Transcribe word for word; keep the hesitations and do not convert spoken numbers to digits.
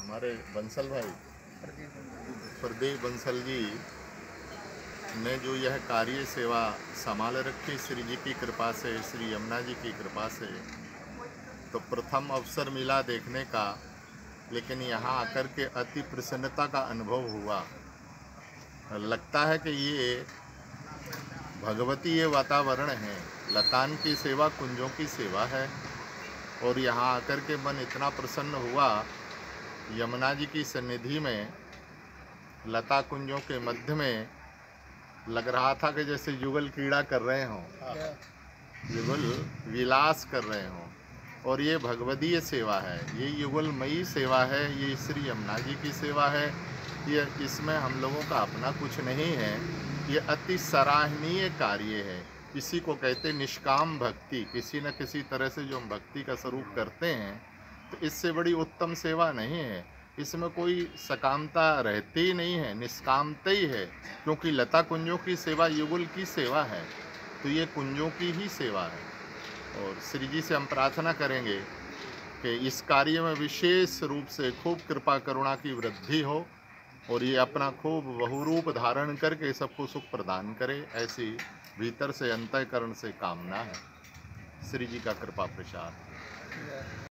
हमारे बंसल भाई प्रदीप बंसल जी ने जो यह कार्य सेवा संभाल रखी श्री जी की कृपा से, श्री यमुना जी की कृपा से, तो प्रथम अवसर मिला देखने का, लेकिन यहाँ आकर के अति प्रसन्नता का अनुभव हुआ। लगता है कि ये भगवती ये वातावरण है, लतान की सेवा, कुंजों की सेवा है। और यहाँ आकर के मन इतना प्रसन्न हुआ, यमुना जी की सन्निधि में लता कुंजों के मध्य में लग रहा था कि जैसे युगल क्रीड़ा कर रहे हों, युगल विलास कर रहे हों। और ये भगवदीय सेवा है, ये युगलमयी सेवा है, ये श्री यमुना जी की सेवा है। ये इसमें हम लोगों का अपना कुछ नहीं है, ये अति सराहनीय कार्य है। इसी को कहते निष्काम भक्ति। किसी न किसी तरह से जो हम भक्ति का स्वरूप करते हैं, तो इससे बड़ी उत्तम सेवा नहीं है। इसमें कोई सकामता रहती ही नहीं है, निष्कामता ही है, क्योंकि लता कुंजों की सेवा युगल की सेवा है, तो ये कुंजों की ही सेवा है। और श्री जी से हम प्रार्थना करेंगे कि इस कार्य में विशेष रूप से खूब कृपा करुणा की वृद्धि हो और ये अपना खूब बहुरूप धारण करके सबको सुख प्रदान करे, ऐसी भीतर से अंतःकरण से कामना है। श्री जी का कृपा प्रसाद।